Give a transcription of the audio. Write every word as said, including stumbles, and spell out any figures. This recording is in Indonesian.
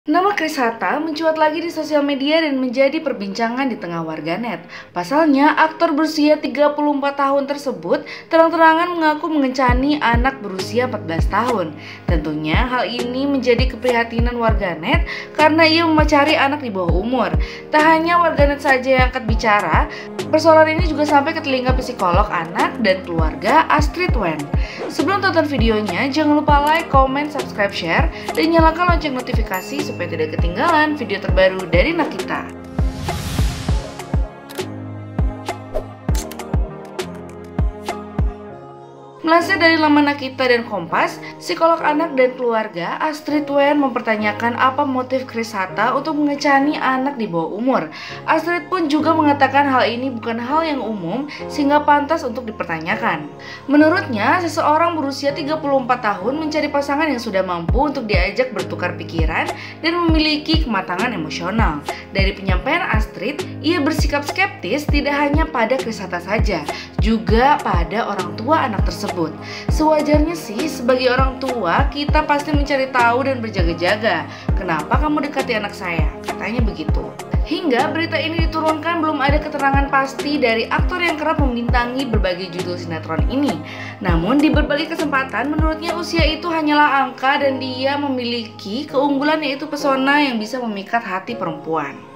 Nama Chris Hatta mencuat lagi di sosial media dan menjadi perbincangan di tengah warganet. Pasalnya, aktor berusia tiga puluh empat tahun tersebut terang-terangan mengaku mengencani anak berusia empat belas tahun. Tentunya hal ini menjadi keprihatinan warganet karena ia memacari anak di bawah umur. Tak hanya warganet saja yang angkat bicara, persoalan ini juga sampai ke telinga psikolog anak dan keluarga Astrid Wen. Sebelum tonton videonya, jangan lupa like, comment, subscribe, share, dan nyalakan lonceng notifikasi supaya tidak ketinggalan video terbaru dari Nakita. Melansir dari laman Nakita dan Kompas, psikolog anak dan keluarga Astrid Wen mempertanyakan apa motif Chris Hatta untuk mengecani anak di bawah umur. Astrid pun juga mengatakan hal ini bukan hal yang umum sehingga pantas untuk dipertanyakan. Menurutnya, seseorang berusia tiga puluh empat tahun mencari pasangan yang sudah mampu untuk diajak bertukar pikiran dan memiliki kematangan emosional. Dari penyampaian Astrid, ia bersikap skeptis tidak hanya pada Chris Hatta saja, juga pada orang tua anak tersebut. Sewajarnya sih, sebagai orang tua, kita pasti mencari tahu dan berjaga-jaga. Kenapa kamu dekati anak saya? Katanya begitu. Hingga berita ini diturunkan, belum ada keterangan pasti dari aktor yang kerap membintangi berbagai judul sinetron ini. Namun di berbagai kesempatan, menurutnya usia itu hanyalah angka dan dia memiliki keunggulan yaitu pesona yang bisa memikat hati perempuan.